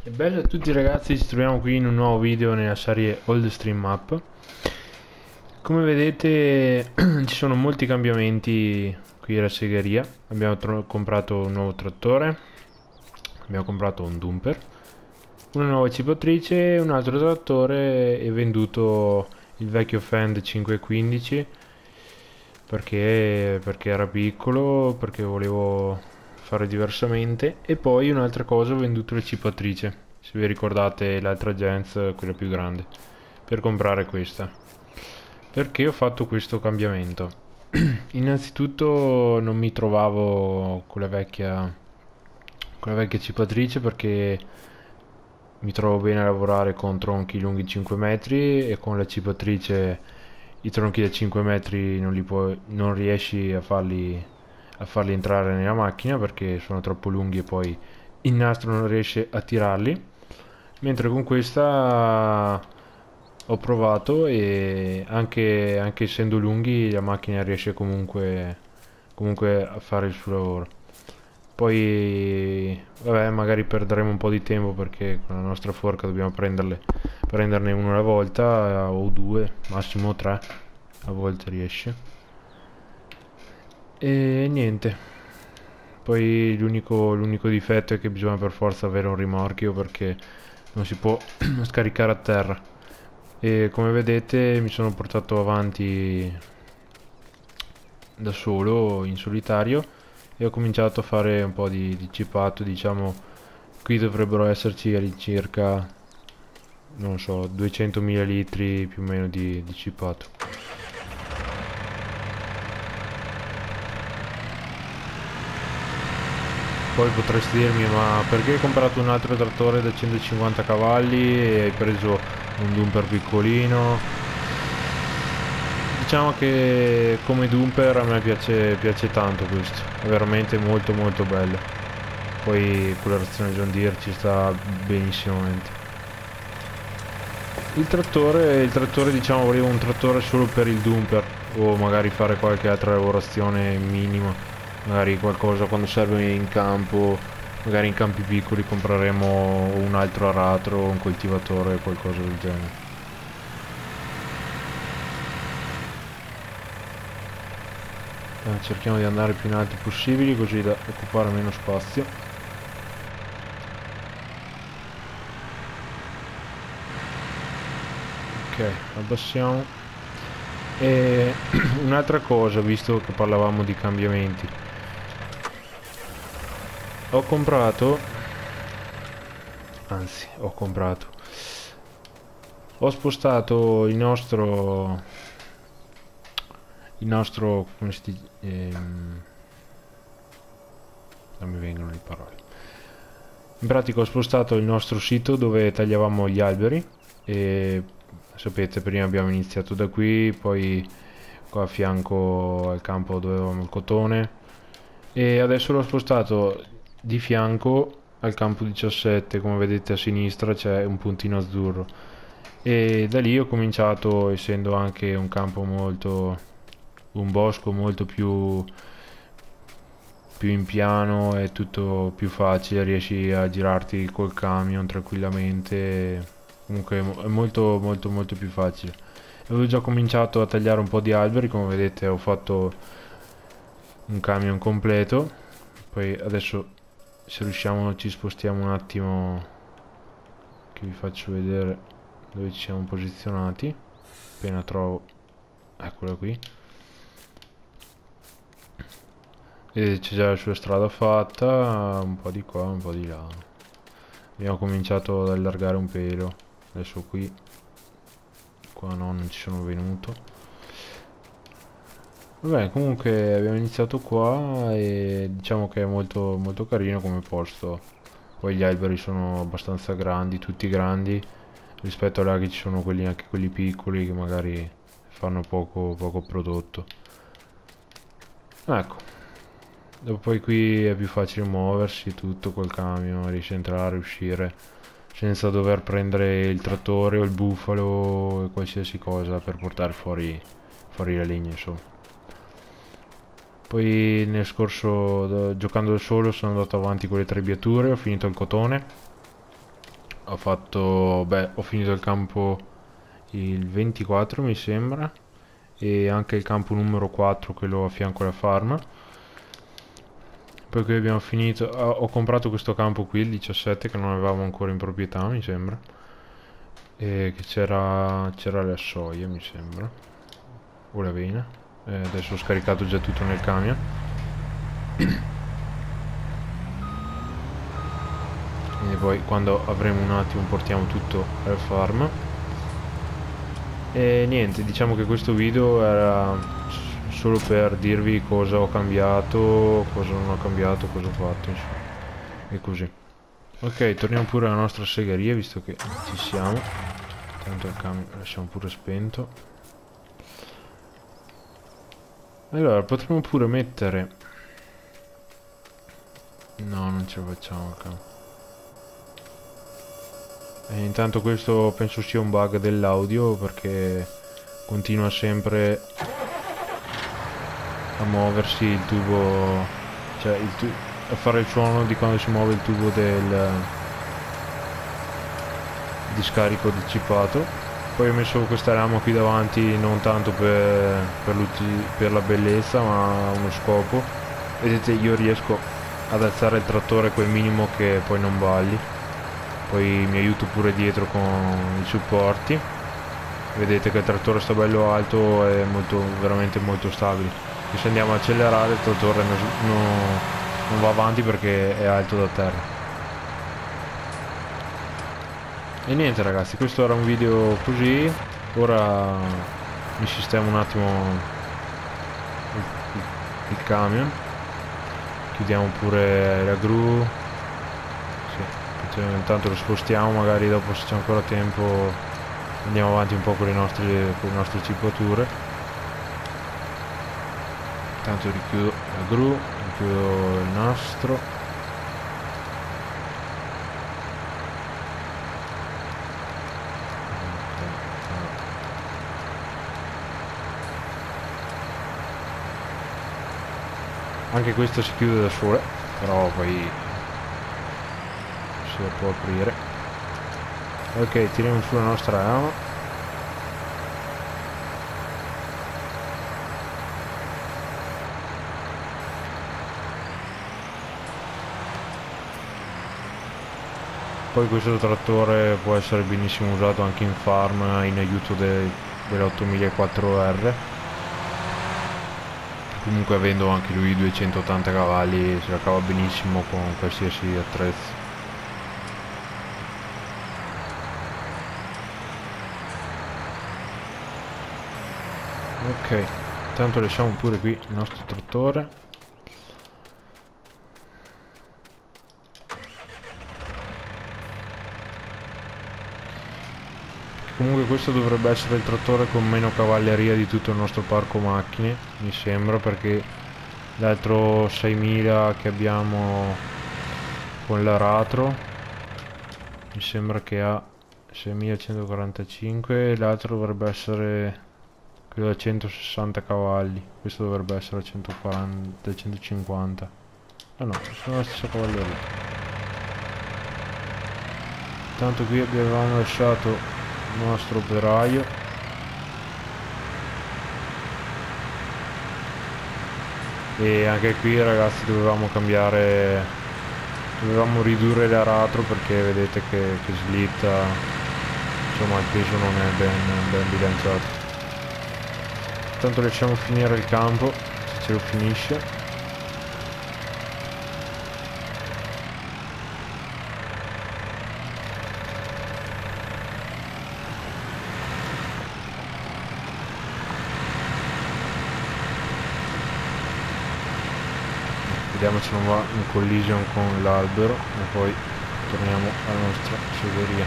E bello a tutti ragazzi, ci troviamo qui in un nuovo video nella serie Old Stream Map. Come vedete ci sono molti cambiamenti qui alla segheria. Abbiamo comprato un nuovo trattore, abbiamo comprato un dumper, una nuova cipatrice, un altro trattore e venduto il vecchio Fend 515 perché era piccolo, perché volevo fare diversamente. E poi un'altra cosa, ho venduto la cipatrice, se vi ricordate l'altra Gens, quella più grande, per comprare questa. Perché ho fatto questo cambiamento? Innanzitutto non mi trovavo con la vecchia cipatrice, perché mi trovo bene a lavorare con tronchi lunghi 5 metri, e con la cipatrice i tronchi da 5 metri non riesci a farli entrare nella macchina perché sono troppo lunghi e poi il nastro non riesce a tirarli. Mentre con questa ho provato e anche essendo lunghi la macchina riesce comunque a fare il suo lavoro. Poi, vabbè, magari perderemo un po' di tempo perché con la nostra forca dobbiamo prenderne uno alla volta, o due, massimo tre, a volte riesce. E niente. Poi l'unico difetto è che bisogna per forza avere un rimorchio perché non si può scaricare a terra. E come vedete mi sono portato avanti da solo, in solitario, e ho cominciato a fare un po' di cipato. Diciamo, qui dovrebbero esserci all'incirca, non so, 200.000 litri più o meno di cipato. Poi potresti dirmi, ma perché hai comprato un altro trattore da 150 cavalli e hai preso un dumper piccolino? Diciamo che come dumper a me piace tanto questo, è veramente molto molto bello. Poi con la reazione John Deere ci sta benissimamente. Il trattore diciamo volevo un trattore solo per il dumper, o magari fare qualche altra lavorazione minima, magari qualcosa quando serve in campo, magari in campi piccoli compreremo un altro aratro, un coltivatore, qualcosa del genere. Cerchiamo di andare più in alto possibili così da occupare meno spazio. Ok, abbassiamo. E un'altra cosa, visto che parlavamo di cambiamenti, ho comprato, anzi ho comprato, ho spostato il nostro, come si dice, non mi vengono le parole. In pratica ho spostato il nostro sito dove tagliavamo gli alberi, e sapete prima abbiamo iniziato da qui, poi qua a fianco al campo dove avevamo il cotone, e adesso l'ho spostato di fianco al campo 17. Come vedete a sinistra c'è un puntino azzurro, e da lì ho cominciato, essendo anche un bosco molto più in piano, è tutto più facile, riesci a girarti col camion tranquillamente. Comunque è molto molto molto più facile. Avevo già cominciato a tagliare un po' di alberi, come vedete ho fatto un camion completo. Poi adesso, se riusciamo, ci spostiamo un attimo, che vi faccio vedere dove ci siamo posizionati. Appena trovo, eccola qui. E c'è già la sua strada fatta, un po' di qua, un po' di là. Abbiamo cominciato ad allargare un pelo. Adesso qua no, non ci sono venuto. Vabbè, comunque abbiamo iniziato qua e diciamo che è molto molto carino come posto. Poi gli alberi sono abbastanza grandi, tutti grandi, rispetto a là che ci sono anche quelli piccoli che magari fanno poco prodotto. Ecco. Dopo poi qui è più facile muoversi tutto col camion, riesci a entrare e uscire senza dover prendere il trattore o il bufalo o qualsiasi cosa per portare fuori la legna, insomma. Poi giocando da solo, sono andato avanti con le trebbiature, ho finito il cotone ha fatto, beh, ho finito il campo il 24 mi sembra, e anche il campo numero 4, quello a fianco alla farma. Poi qui abbiamo finito, ho comprato questo campo qui, il 17, che non avevamo ancora in proprietà mi sembra, e che c'era la soia mi sembra, o l'avena. Adesso ho scaricato già tutto nel camion. E poi quando avremo un attimo portiamo tutto alla farm. E niente, diciamo che questo video era solo per dirvi cosa ho cambiato, cosa non ho cambiato, cosa ho fatto, insomma. E così. Ok, torniamo pure alla nostra segheria, visto che ci siamo. Tanto il camion lasciamo pure spento. Allora, potremmo pure mettere... No, non ce la facciamo il camion. E intanto questo penso sia un bug dell'audio, perché continua sempre a muoversi il tubo, cioè a fare il suono di quando si muove il tubo del discarico anticipato. Poi ho messo questa rama qui davanti non tanto per la bellezza, ma a uno scopo. Vedete, io riesco ad alzare il trattore quel minimo che poi non balli. Poi mi aiuto pure dietro con i supporti. Vedete che il trattore sta bello alto e veramente molto stabile. E se andiamo a accelerare il trattore non va avanti perché è alto da terra. E niente ragazzi, questo era un video così. Ora mi sistemo un attimo il camion. Chiudiamo pure la gru. Sì, intanto lo spostiamo, magari dopo se c'è ancora tempo andiamo avanti un po' con le nostre cipature. Intanto richiudo la gru, richiudo il nastro. Anche questo si chiude da sola, però poi si può aprire. Ok, tiriamo sulla nostra rama. Poi questo trattore può essere benissimo usato anche in farm in aiuto dell'8004R. Comunque, avendo anche lui 280 cavalli, si la cava benissimo con qualsiasi attrezzo. Ok, intanto lasciamo pure qui il nostro trattore. Comunque questo dovrebbe essere il trattore con meno cavalleria di tutto il nostro parco macchine, mi sembra, perché l'altro 6000 che abbiamo con l'aratro mi sembra che ha 6145, e l'altro dovrebbe essere quello da 160 cavalli, questo dovrebbe essere 140, 150. Ah no, sono la stessa cavalleria. Tanto qui avevamo lasciato il nostro operaio. E anche qui ragazzi dovevamo ridurre l'aratro, perché vedete che slitta, insomma il peso non è ben bilanciato. Tanto lasciamo finire il campo, se ce lo finisce. Vediamo se non va in collision con l'albero e poi torniamo alla nostra segheria.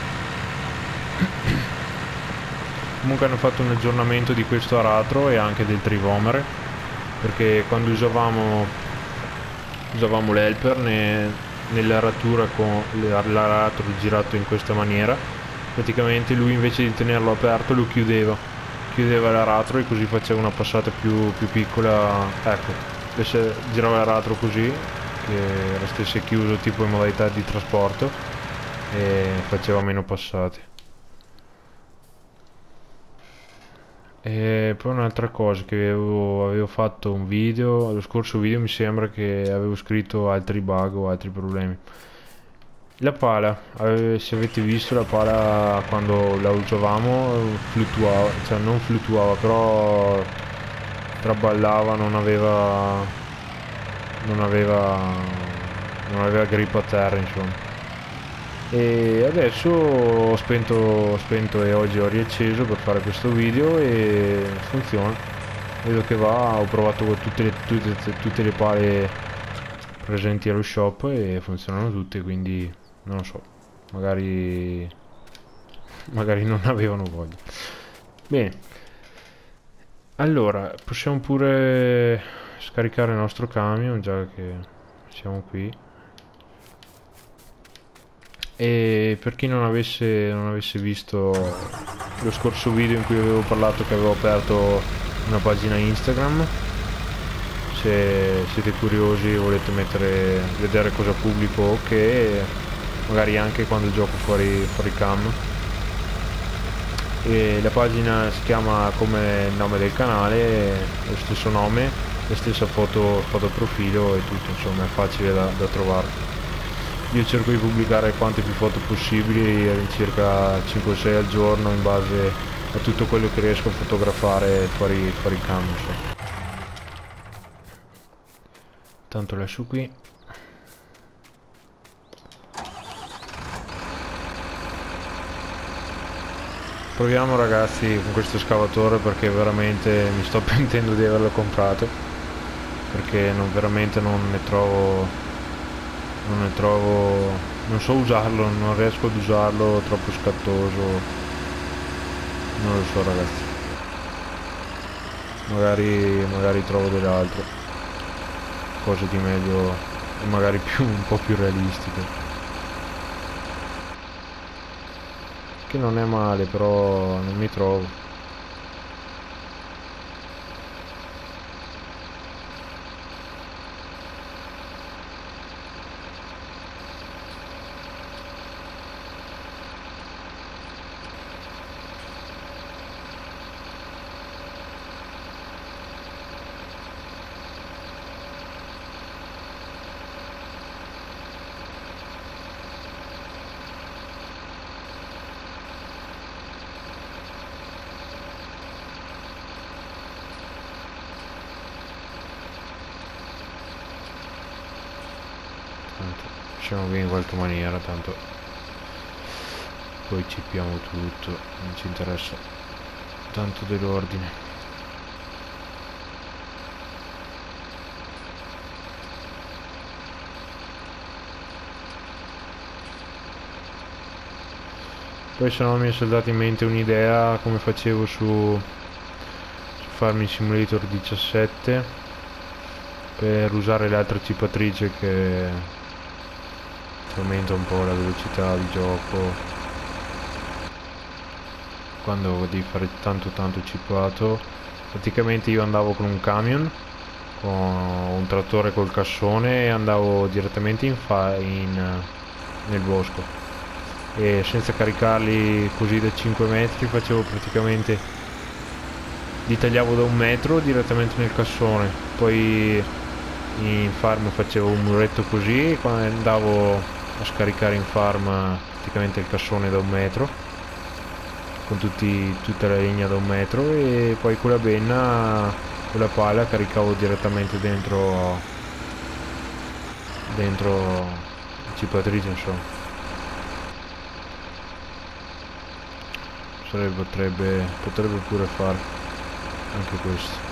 Comunque hanno fatto un aggiornamento di questo aratro e anche del trivomere, perché quando usavamo l'helper nell'aratura con l'aratro girato in questa maniera, praticamente lui invece di tenerlo aperto lo chiudeva l'aratro, e così faceva una passata più piccola. Ecco, girava l'aratro così, che restasse chiuso tipo in modalità di trasporto, e faceva meno passate. E poi un'altra cosa che avevo fatto un video, lo scorso video mi sembra che avevo scritto altri bug o altri problemi. La pala, se avete visto la pala quando la usavamo fluttuava, cioè non fluttuava, però traballava, non aveva, non aveva grip a terra, insomma. E adesso ho spento e oggi ho riacceso per fare questo video e funziona. Vedo che va, ho provato con tutte le pale presenti allo shop e funzionano tutte, quindi non lo so, magari, magari non avevano voglia. Bene, allora possiamo pure scaricare il nostro camion, già che siamo qui. E per chi non avesse visto lo scorso video in cui avevo parlato che avevo aperto una pagina Instagram, se siete curiosi e volete vedere cosa pubblico, ok, magari anche quando gioco fuori cam. E la pagina si chiama come il nome del canale, lo stesso nome, la stessa foto profilo e tutto, insomma è facile da trovare. Io cerco di pubblicare quante più foto possibili, circa 5-6 al giorno, in base a tutto quello che riesco a fotografare fuori cam, insomma. Tanto lascio qui. Proviamo ragazzi con questo scavatore, perché veramente mi sto pentendo di averlo comprato, perché veramente non so usarlo, non riesco ad usarlo, è troppo scattoso, non lo so ragazzi, magari trovo delle altre cose di meglio e magari un po' più realistiche, che non è male, però non mi trovo. Facciamo bene in qualche maniera, tanto poi cippiamo tutto, non ci interessa tanto dell'ordine. Poi se no mi è saltata in mente un'idea come facevo su Farming Simulator 17 per usare l'altra cipatrice che aumenta un po' la velocità di gioco quando devi fare tanto cipato. Praticamente io andavo con un camion, con un trattore col cassone, e andavo direttamente nel bosco, e senza caricarli così da 5 metri facevo praticamente, li tagliavo da 1 metro direttamente nel cassone, poi in farm facevo un muretto così e quando andavo a scaricare in farm praticamente il cassone da 1 metro con tutta la legna da 1 metro, e poi con la benna, con la pala caricavo direttamente dentro la cipatrice, insomma. Potrebbe pure fare anche questo.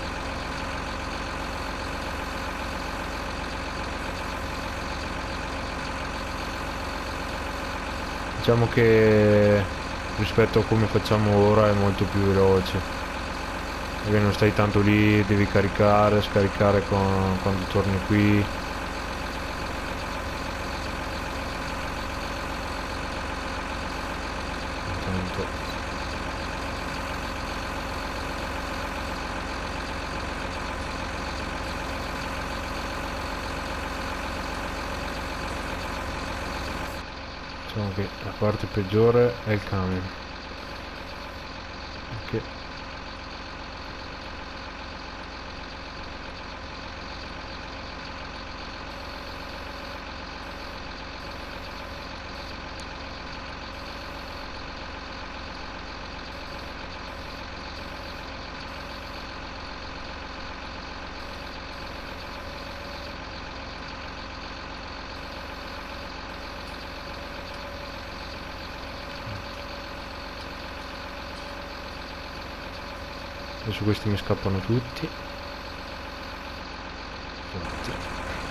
Diciamo che rispetto a come facciamo ora è molto più veloce, perché non stai tanto lì, devi caricare, scaricare quando torni qui. Intanto Diciamo che la parte peggiore è il camion. Ok. Adesso questi mi scappano tutti. Forti.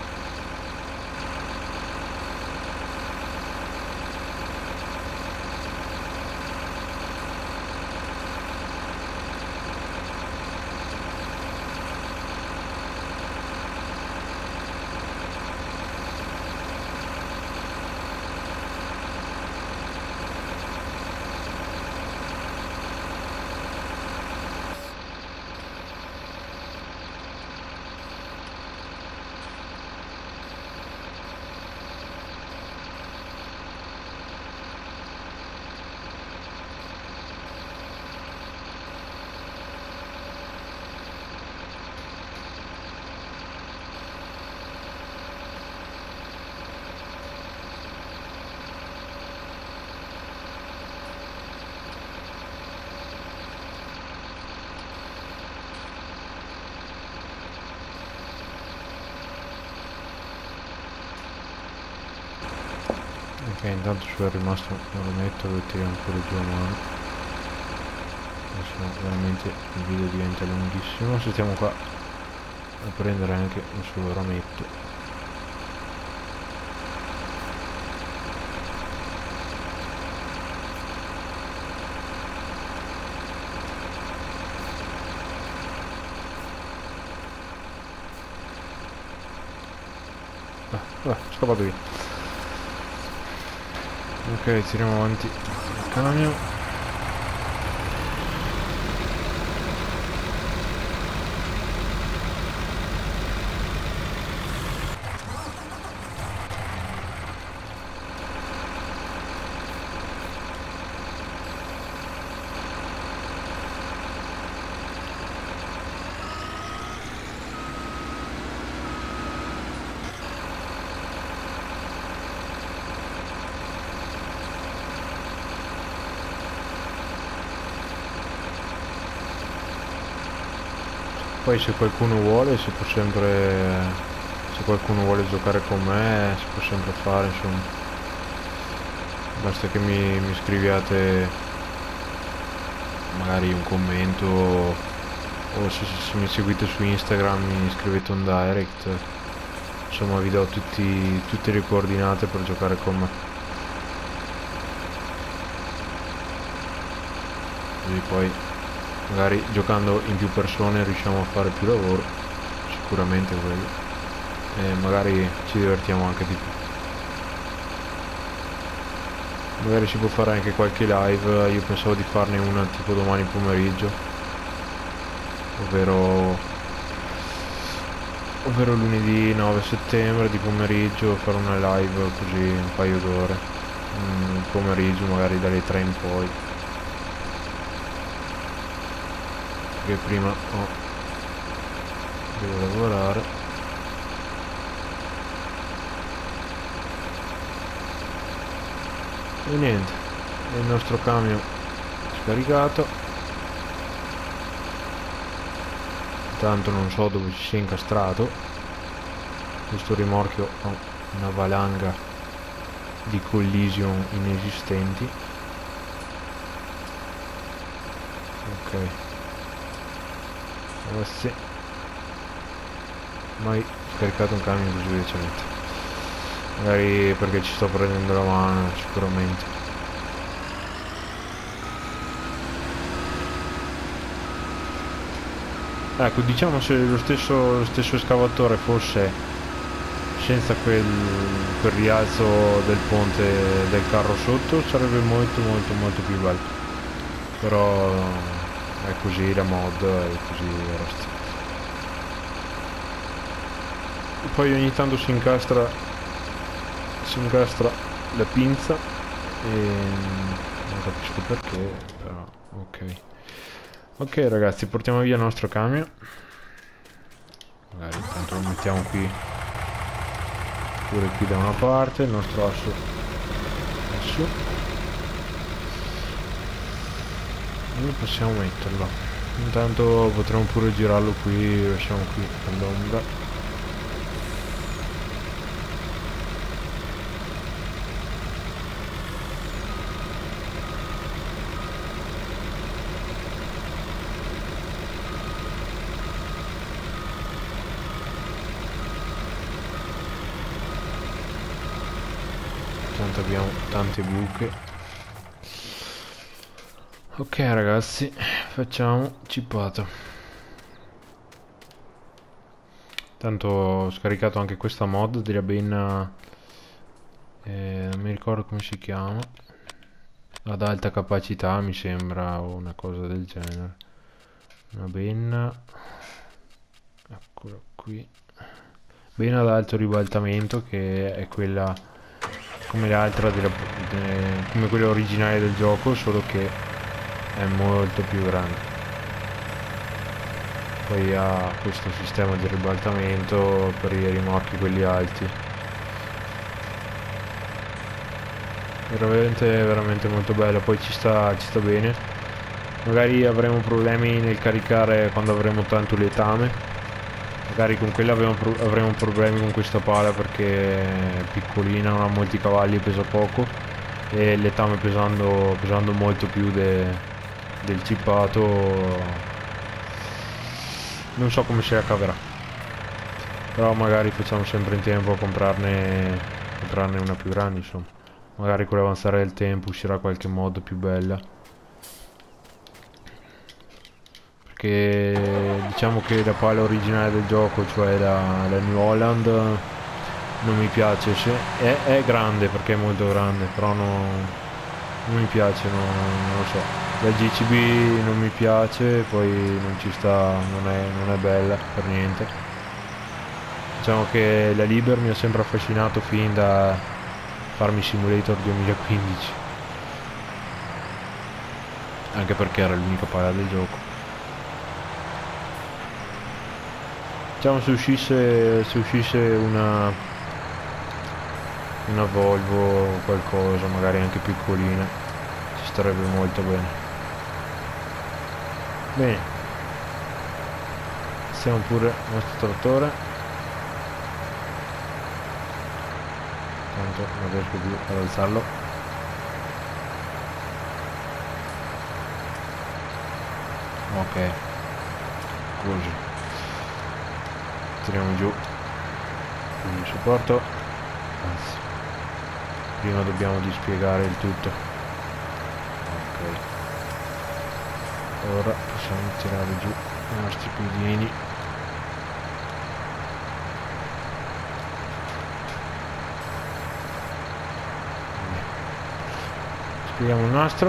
Ok, intanto ci è rimasto un rametto, lo tiriamo pure giù a mano. Adesso veramente il video diventa lunghissimo. Se stiamo qua a prendere anche un solo rametto. Vabbè, scappato via. Ok, tiriamo avanti il camion. Poi se qualcuno vuole si può sempre, se qualcuno vuole giocare con me si può sempre fare, insomma. Basta che mi scriviate magari un commento o se mi seguite su Instagram mi scrivete un direct. Insomma vi do tutte le coordinate per giocare con me. Così poi magari giocando in più persone riusciamo a fare più lavoro, sicuramente quello, e magari ci divertiamo anche di più. Magari si può fare anche qualche live, io pensavo di farne una tipo domani pomeriggio, ovvero lunedì 9 settembre di pomeriggio, fare una live così un paio d'ore, pomeriggio magari dalle 3 in poi. Che prima devo lavorare. E niente, il nostro camion scaricato. Intanto non so dove si sia incastrato. Questo rimorchio ha una valanga di collision inesistenti. Ok, ragazzi, mai scaricato un camion così velocemente, magari perché ci sto prendendo la mano, sicuramente. Ecco, diciamo se lo stesso escavatore fosse senza quel rialzo del ponte del carro sotto sarebbe molto più bello, però è così la mod, è così resta. Poi ogni tanto si incastra la pinza non capisco perché, però ok. Ok ragazzi, portiamo via il nostro camion. Magari intanto lo mettiamo qui, pure qui da una parte, il nostro asso è su. Dove possiamo metterlo? Intanto potremmo pure girarlo qui, lasciamo qui all'ombra. Tanto abbiamo tante buche. Ok ragazzi, facciamo cippato. Tanto ho scaricato anche questa mod della Benna, non mi ricordo come si chiama, ad alta capacità mi sembra, o una cosa del genere. Una Benna, eccola qui, Benna ad alto ribaltamento, che è quella come l'altra come quella originale del gioco, solo che è molto più grande. Poi ha questo sistema di ribaltamento per i rimorchi quelli alti. Veramente molto bello, poi ci sta bene. Magari avremo problemi nel caricare quando avremo tanto letame. Magari con quella avremo problemi con questa pala perché è piccolina, non ha molti cavalli, pesa poco. E il letame pesando molto più del cippato, non so come se la caverà. Però magari facciamo sempre in tempo a comprarne una più grande, insomma. Magari con l'avanzare del tempo uscirà qualche mod più bella. Perché diciamo che la pala originale del gioco, cioè la New Holland, non mi piace. È grande perché è molto grande, però non mi piace, non lo so. La GCB non mi piace, poi non ci sta, non è bella per niente. Diciamo che la Liber mi ha sempre affascinato fin da Farming Simulator 2015, anche perché era l'unica pala del gioco. Diciamo se uscisse una Volvo o qualcosa, magari anche piccolina, ci starebbe molto bene. Bene, stiamo pure il nostro trattore. Tanto non riesco più ad alzarlo. Ok, così tiriamo giù il supporto. Anzi, prima dobbiamo dispiegare il tutto. Ok, ora possiamo tirare giù i nostri piedini. Spieghiamo il nastro.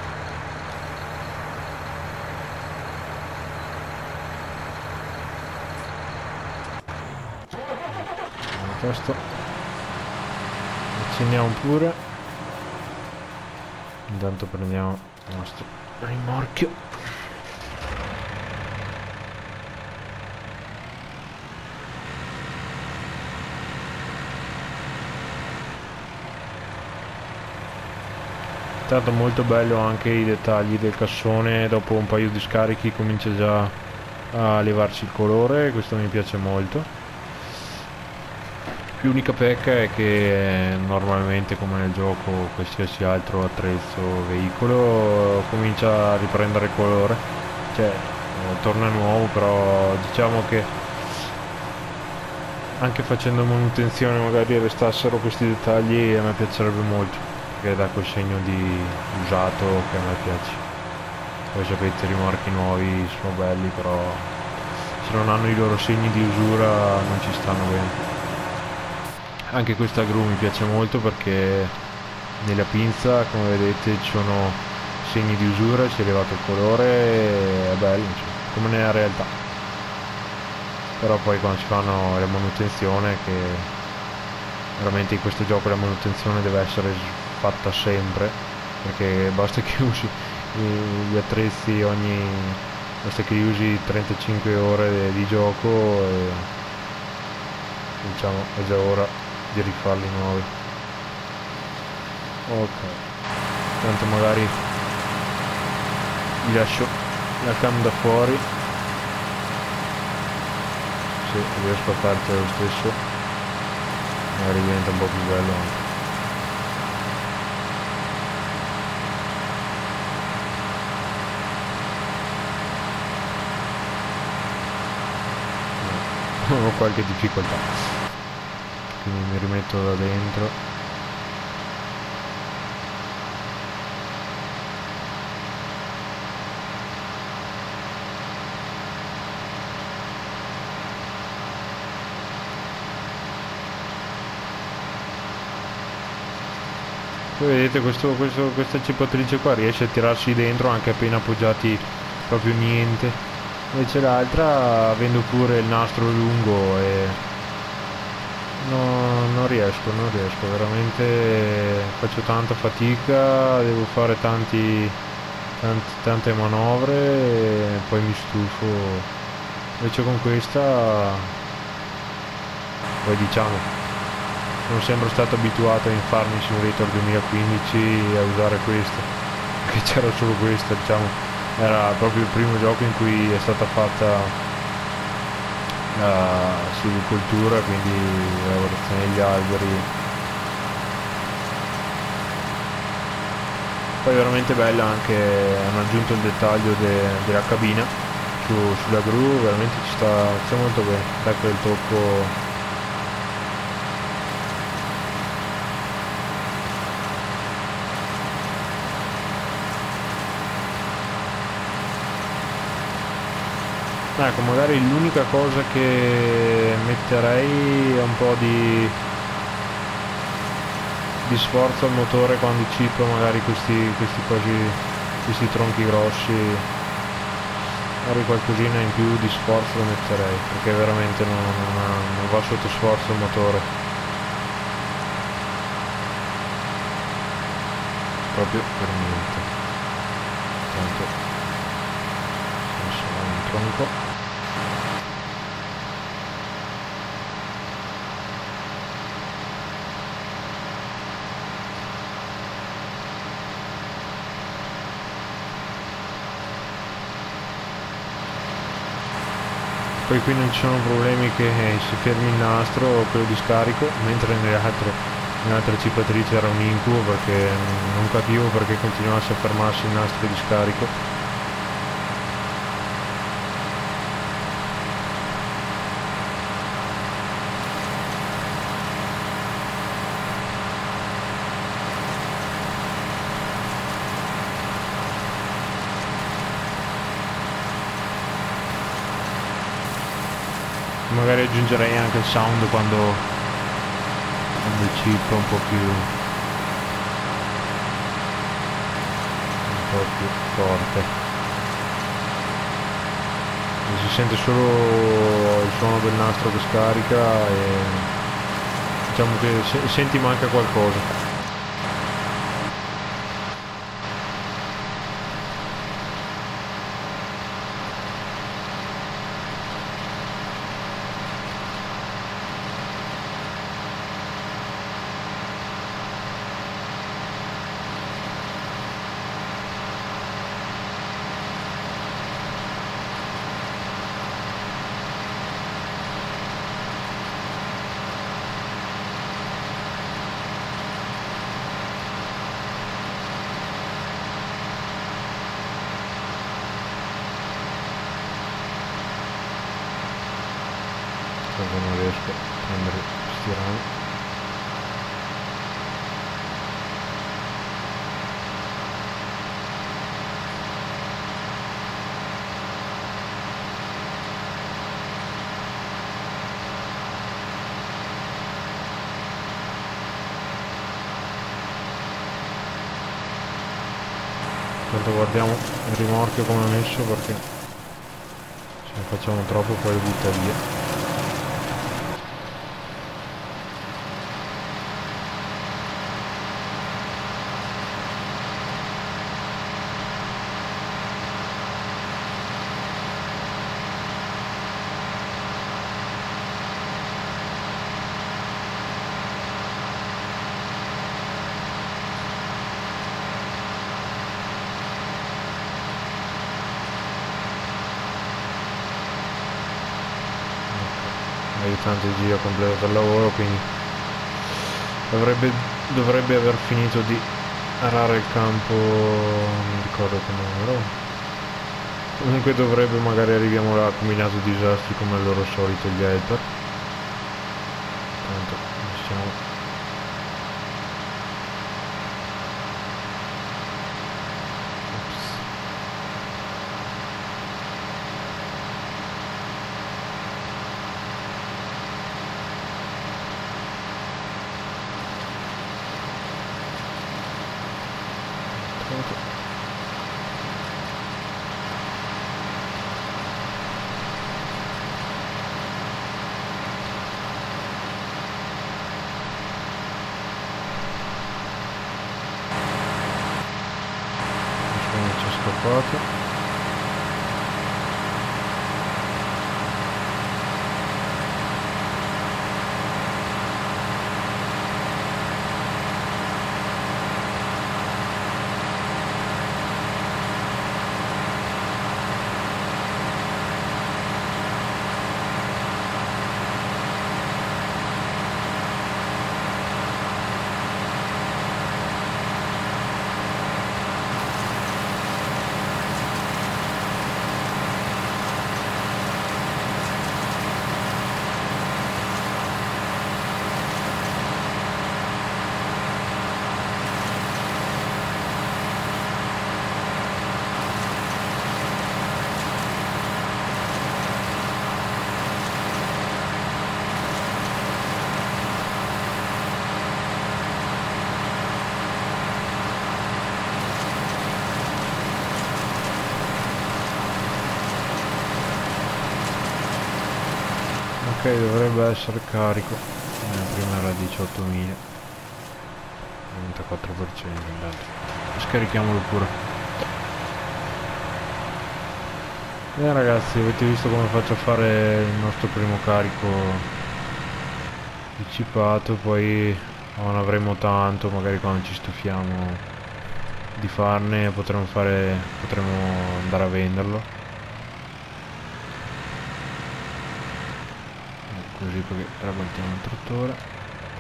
Questo accendiamo pure, intanto prendiamo il nostro rimorchio. Intanto molto bello anche i dettagli del cassone, dopo un paio di scarichi comincia già a levarsi il colore, questo mi piace molto. L'unica pecca è che normalmente, come nel gioco, qualsiasi altro attrezzo veicolo comincia a riprendere il colore, cioè torna nuovo, però diciamo che anche facendo manutenzione magari restassero questi dettagli, a me piacerebbe molto, perché dà quel segno di usato che a me piace. Poi sapete, i rimorchi nuovi sono belli, però se non hanno i loro segni di usura non ci stanno bene. Anche questa gru mi piace molto perché nella pinza, come vedete, ci sono segni di usura, si è levato il colore, è bello, insomma, come nella realtà. Però poi quando si fanno la manutenzione, che veramente in questo gioco la manutenzione deve essere fatta sempre, perché basta che usi gli attrezzi basta che usi 35 ore di gioco e diciamo è già ora di rifarli nuovi. Ok, tanto magari vi lascio la cam da fuori, se riesco a farcela lo stesso magari diventa un po' più bello anche. Ho qualche difficoltà, quindi mi rimetto da dentro. Poi vedete questa cipatrice qua riesce a tirarsi dentro anche appena appoggiati proprio niente, invece l'altra avendo pure il nastro lungo e no, non riesco, veramente faccio tanta fatica, devo fare tante manovre e poi mi stufo. Invece con questa, poi diciamo, sono sempre stato abituato in Farming Simulator 2015 a usare questa, perché c'era solo questa, diciamo, era proprio il primo gioco in cui è stata fatta la silvicoltura, quindi la lavorazione degli alberi. Poi veramente bella anche, hanno aggiunto il dettaglio della cabina sulla gru, veramente ci sta molto bene, dà quel tocco. Ecco, magari l'unica cosa che metterei è un po' di sforzo al motore quando cipro magari questi tronchi grossi, magari qualcosina in più di sforzo lo metterei, perché veramente non va sotto sforzo il motore, proprio per niente. Tanto adesso va un tronco. Poi qui non ci sono problemi che si fermi il nastro o quello di scarico, mentre nell'altra cipatrice era un incubo perché non capivo perché continuasse a fermarsi il nastro di scarico. Magari aggiungerei anche il sound quando il chip è un po' più forte, si sente solo il suono del nastro che scarica e diciamo che senti manca qualcosa. Non riesco a prendere questi rami. Tanto guardiamo il rimorchio come è messo, perché se ne facciamo troppo poi lo butta via. l'aiutante di giro ha completato il lavoro, quindi dovrebbe aver finito di arare il campo, non mi ricordo che numero. Comunque dovrebbe, magari arriviamo là, ha combinato disastri come al loro solito gli helper. Tanto stiamo... ci è scappato. Ok, dovrebbe essere carico. Prima era 18.000, 94%. Scarichiamolo pure. Ragazzi, avete visto come faccio a fare il nostro primo carico anticipato, poi non avremo tanto, magari quando ci stufiamo di farne potremo andare a venderlo. Così poi rabattiamo il trattore.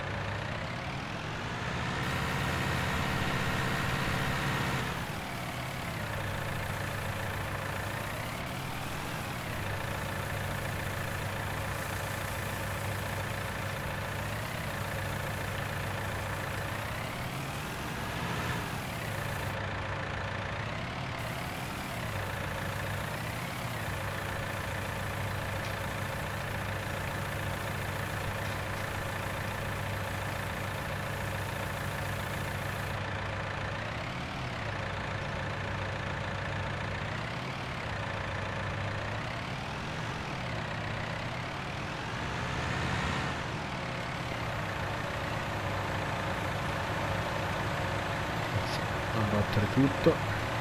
Abbattere tutto.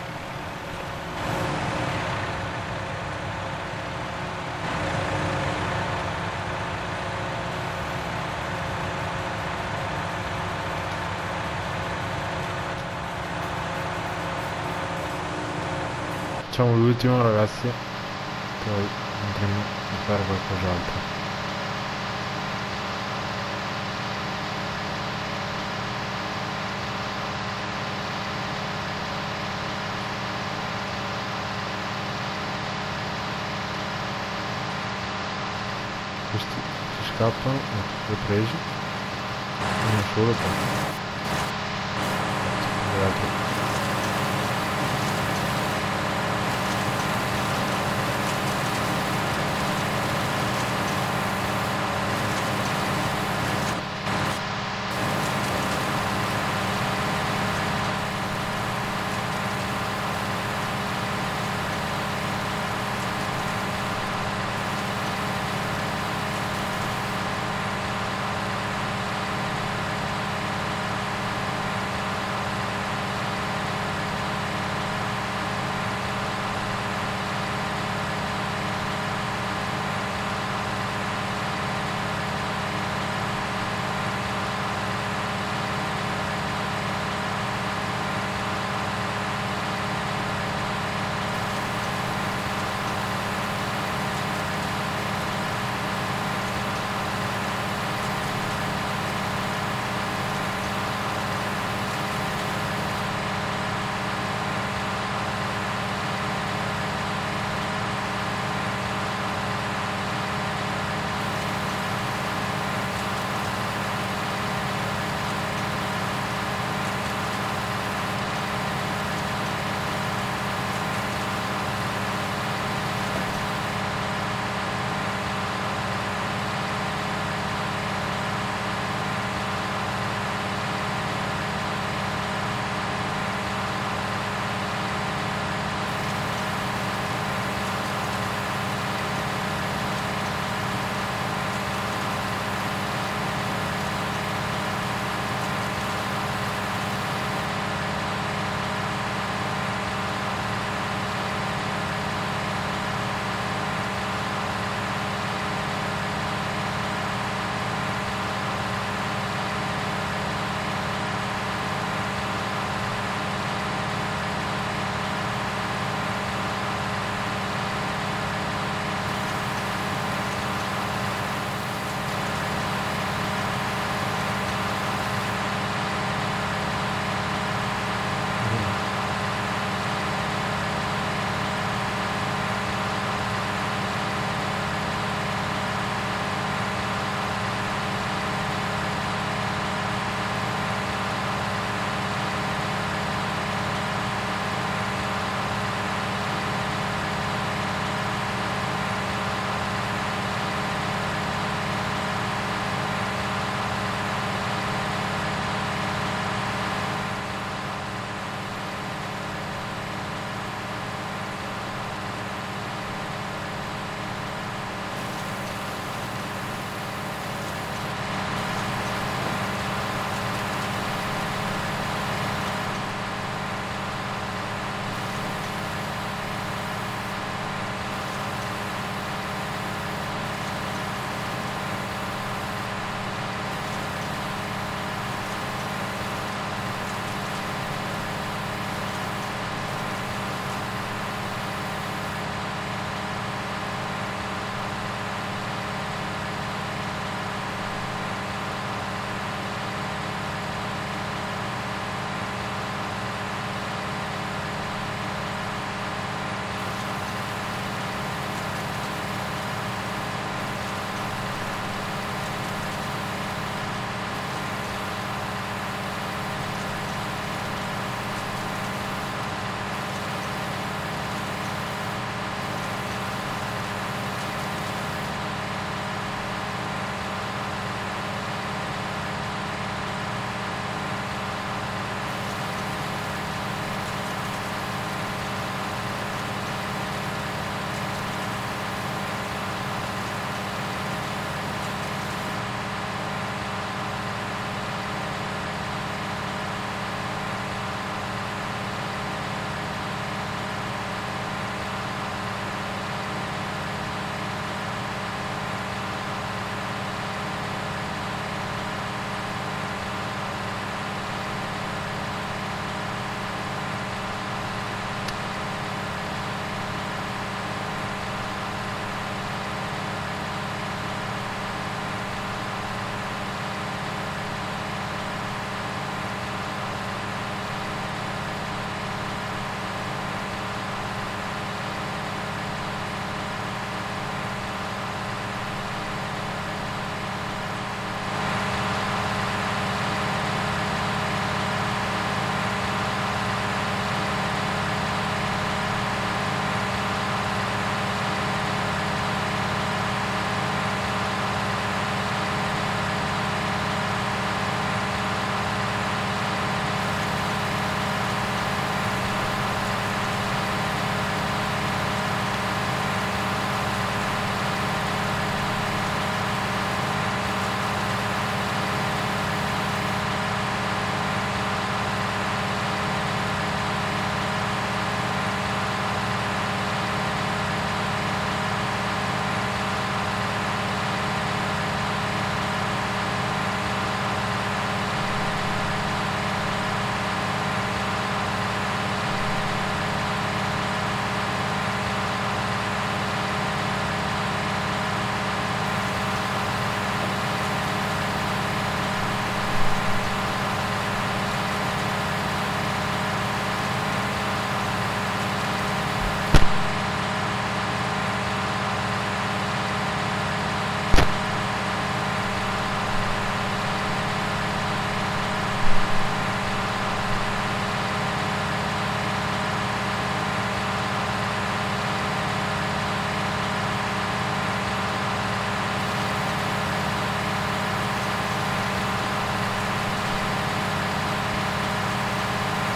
Facciamo l'ultimo, ragazzi, poi andremo a fare qualcos'altro. Questi si scappano, li ho presi, uno solo poi gli altri.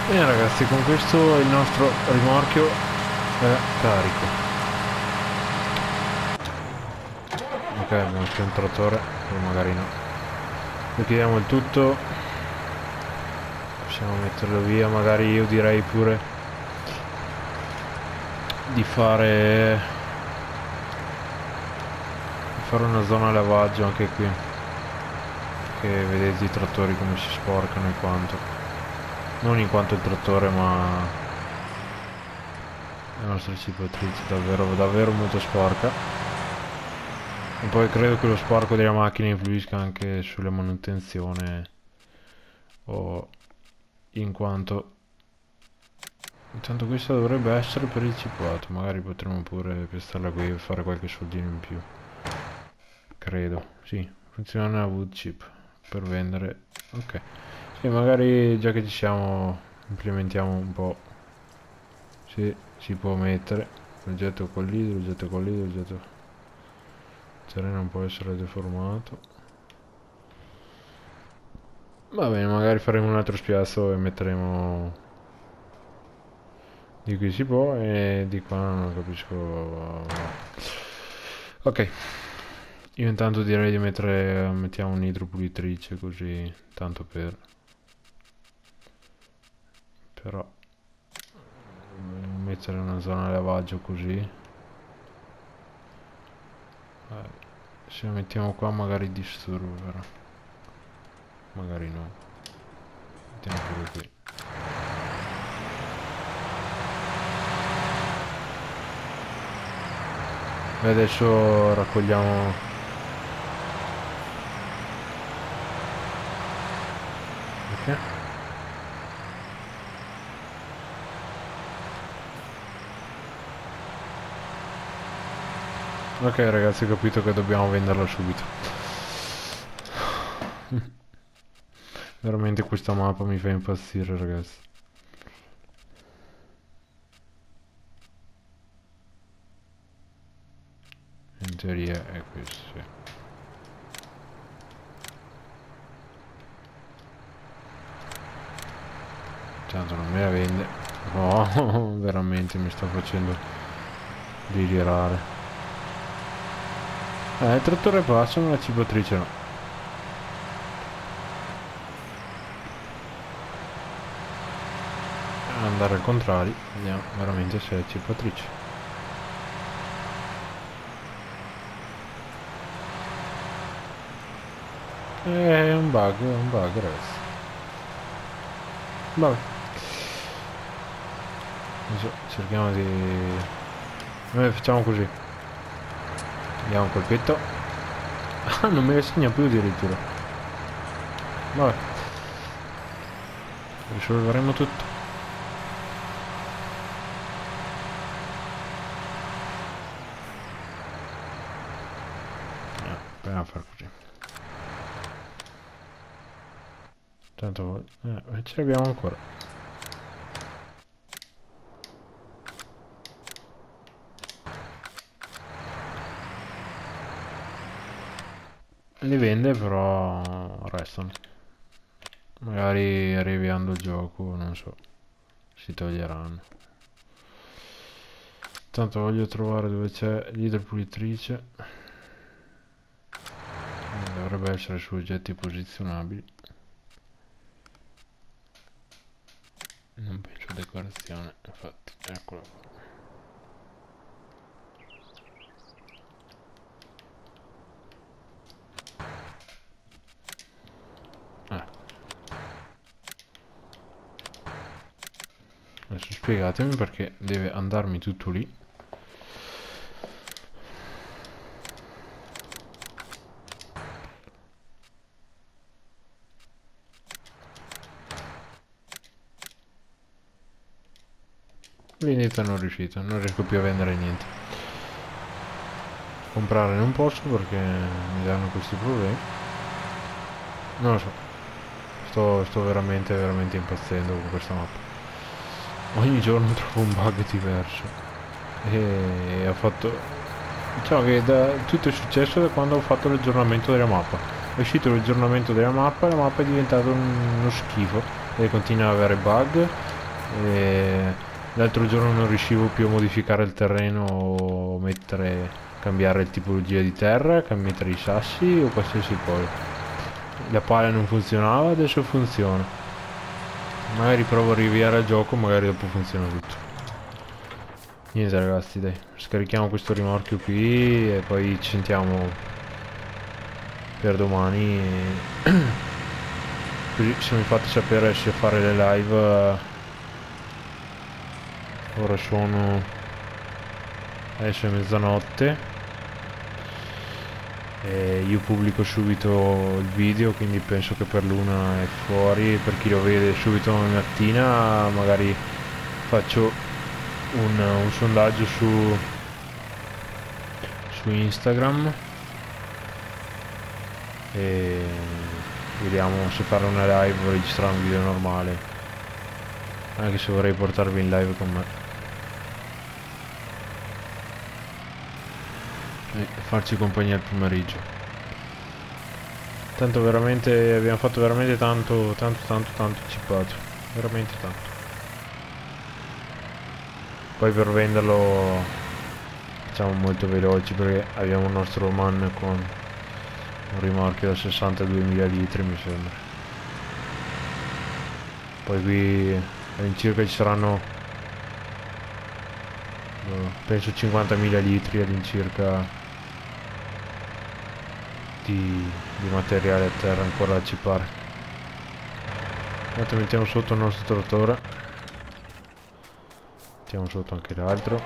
Bene ragazzi, con questo il nostro rimorchio è carico. Ok, abbiamo anche un trattore, o magari no. Richiediamo il tutto. Possiamo metterlo via, magari io direi pure di fare una zona lavaggio anche qui. Che vedete i trattori come si sporcano e quanto. Non in quanto il trattore, ma la nostra cipatrice davvero, davvero molto sporca. E poi credo che lo sporco della macchina influisca anche sulla manutenzione, o in quanto intanto questa dovrebbe essere per il cipato, magari potremmo pure pestarla qui e fare qualche soldino in più. Credo, sì, funziona una wood chip per vendere. Ok, sì, magari già che ci siamo implementiamo un po'. Sì, si può mettere l'oggetto con lì, l'oggetto con lì, l'oggetto. Il terreno non può essere deformato. Va bene, magari faremo un altro spiazzo e metteremo di qui si può e di qua non capisco. Ok, io intanto direi di mettiamo un'idropulitrice così, tanto per. Però mettere una zona lavaggio così. Se lo mettiamo qua magari disturba, però magari no. Mettiamo pure qui. E adesso raccogliamo. Ok. Ok ragazzi, ho capito che dobbiamo venderla subito. Veramente questa mappa mi fa impazzire ragazzi. In teoria è questo, sì. Tanto non me la vende. Oh, veramente mi sta facendo delirare. Il trattore passa, ma la cipatrice no. Andare al contrario, vediamo veramente se è cipatrice. È un bug ragazzi. Vabbè. Adesso cerchiamo di. Noi facciamo così. Diamo un colpetto. Ah, non me ne segna più addirittura. Vabbè. Risolveremo tutto. Proviamo a fare così. Tanto ce l'abbiamo ancora. Li vende però restano. Magari riavviando il gioco, non so, si toglieranno. Tanto voglio trovare dove c'è l'idropulitrice. Dovrebbe essere su oggetti posizionabili. Non penso decorazione, infatti, eccola qua. Adesso spiegatemi perché deve andarmi tutto lì. Vendita non riuscita, non riesco più a vendere niente. Comprare non posso perché mi danno questi problemi. Non lo so. Sto veramente impazzendo con questa mappa. Ogni giorno trovo un bug diverso. E ho fatto. Diciamo che tutto è successo da quando ho fatto l'aggiornamento della mappa. È uscito l'aggiornamento della mappa e la mappa è diventata uno schifo. E continua ad avere bug. e l'altro giorno non riuscivo più a modificare il terreno o cambiare il tipologia di terra, mettere i sassi o qualsiasi cosa. La pala non funzionava, adesso funziona. Magari provo a riavviare il gioco, magari dopo funziona tutto. Niente ragazzi, dai, scarichiamo questo rimorchio qui e poi ci sentiamo per domani. Così se mi fate sapere se fare le live. Ora sono... adesso è mezzanotte e io pubblico subito il video, quindi penso che per l'una è fuori. Per chi lo vede subito domani mattina magari faccio un sondaggio su Instagram e vediamo se fare una live o registrare un video normale, anche se vorrei portarvi in live con me e farci compagnia al pomeriggio. Tanto veramente abbiamo fatto veramente tanto cippato, veramente tanto. Poi per venderlo facciamo molto veloci perché abbiamo il nostro man con un rimorchio da 62.000 litri mi sembra. Poi qui all'incirca ci saranno penso 50.000 litri all'incirca di materiale a terra ancora da cippare. Intanto mettiamo sotto il nostro trattore, mettiamo sotto anche l'altro.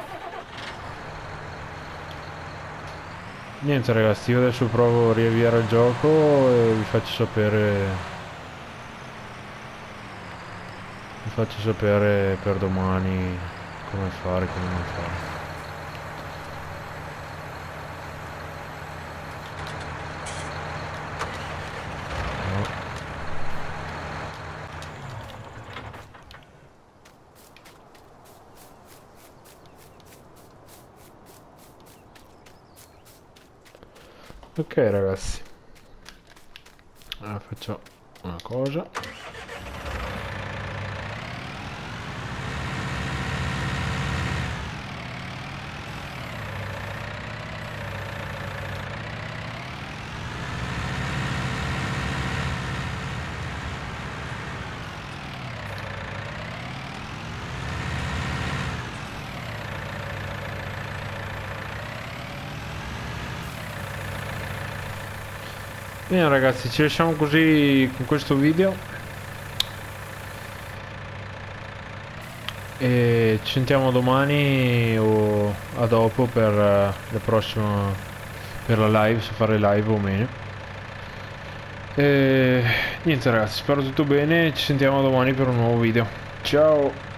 Niente ragazzi, io adesso provo a riavviare il gioco e vi faccio sapere per domani come fare, come non fare. Ok ragazzi, allora faccio una cosa. Bene ragazzi, ci lasciamo così con questo video e ci sentiamo domani o a dopo per la prossima, per la live, se fare live o meno. E niente ragazzi, spero tutto bene, ci sentiamo domani per un nuovo video. Ciao!